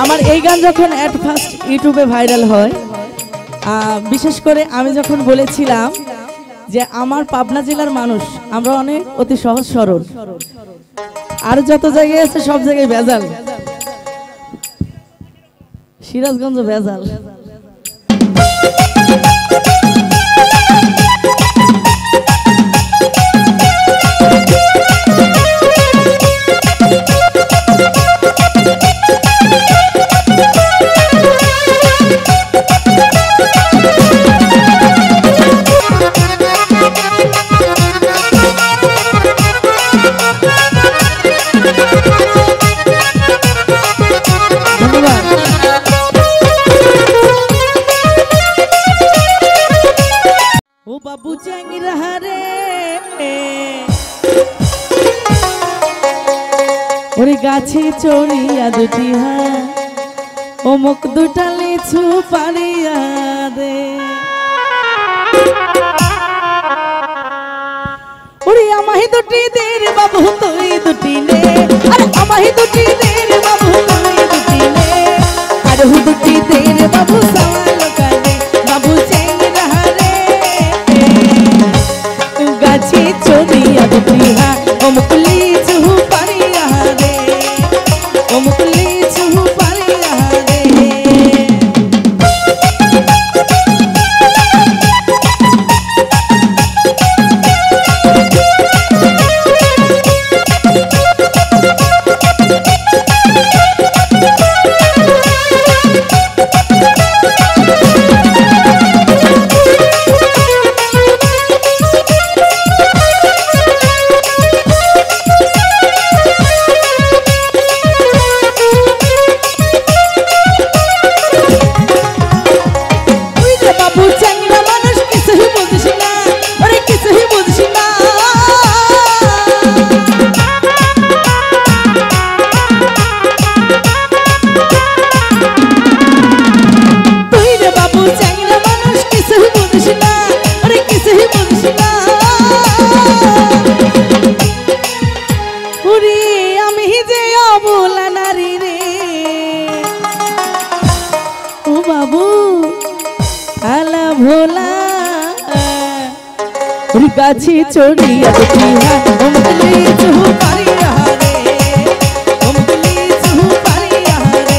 আমার এই গান যখন এট ফার্স্ট ইউটিউবে ভাইরাল হয়, বিশেষ করে আমি যখন বলেছিলাম যে আমার পাবনা জেলার মানুষ আমরা অনেক অতি সহজ সরল, আর যত জায়গায় আছে সব জায়গায় ভেজাল, সিরাজগঞ্জ ভেজাল। ও বাবু চ্যাংরা রে ওরে গাছে চড়িয়া দুটি ও মুখ দুটা লিচু পারিয়া দে, ওরে আমাহি দুটি দে রে বাবু তুই দুটি নে, আরে আমাহি দুটি দে রে বাবু তুই দুটি নে, আরে হু দুটি দে রে বাবু সওয়াল করে বাবু চ্যাংরা রে গাছে চড়িয়া দুটি ও মুখ লিচু পারিয়া দে, ও মুখ লিচু পারিয়া দে। ভোলা গাছি চড়িয়া দুটি ও মুখ লিচু পারিয়া রে, ও মুখ লিচু পারিয়া রে।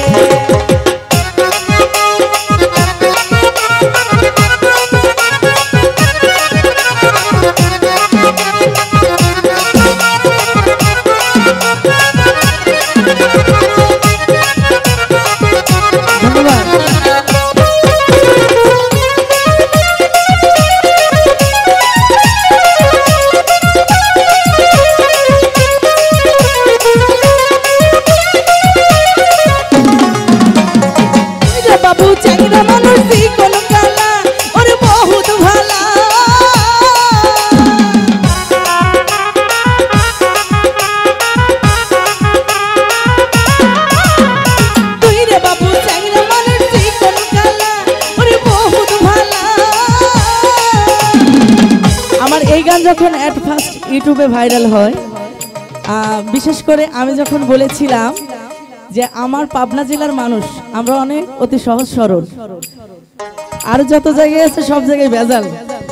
এই গান যখন এট ফার্স্ট ইউটিউবে ভাইরাল হয়, বিশেষ করে আমি যখন বলেছিলাম যে আমার পাবনা জেলার মানুষ আমরা অনেক অতি সহজ সরল, আর যত জায়গায় আছে সব জায়গায় ভেজাল,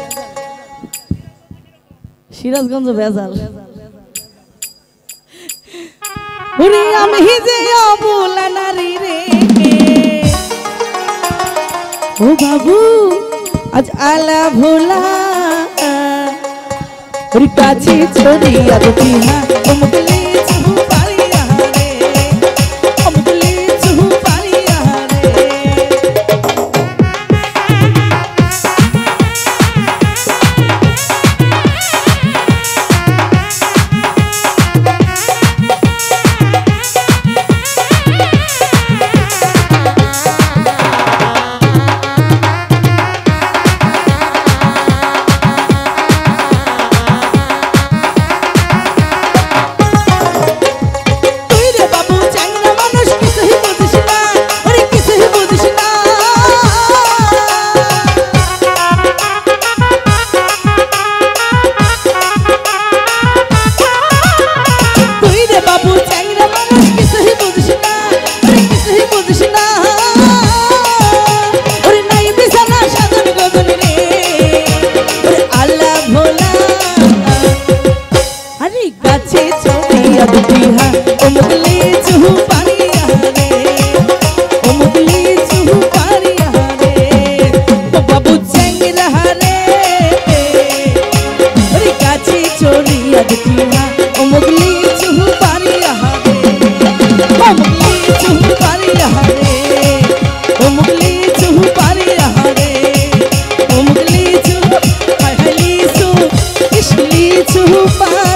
সিরাজগঞ্জ ভেজাল। আমি যে অবলা নারী রে ও বাবু আজ আলা ভোলা গাছি চড়িয়া দুটি ও মুখ লিচু পারিয়া রে, ও মুখ লিচু পারিয়া রে। তৃষ্ণা ওরে নাই বিছানা সাজন গগন রে ওরে আল্লাহ ভোলা আরে গাছে ছড়িয়া দুটিহা ও মুগলি চুহু পারিয়া রে ও মুগলি চুহু পারিয়া রে ও বাবু চ্যাংরা রে ওরে গাছে ছড়িয়া দুটিহা ও মুগলি চুহু পারিয়া রে ও মুগলি চুহু পারিয়া রে ও মুগলি চুহু পারিয়া রে ও মুগলি চুহু হাইলি চুহু ইসলি চুহু